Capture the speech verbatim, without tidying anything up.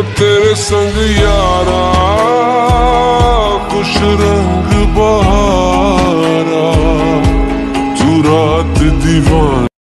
तेरे संग यारा खुश रंग बहारा, तू रात दीवान।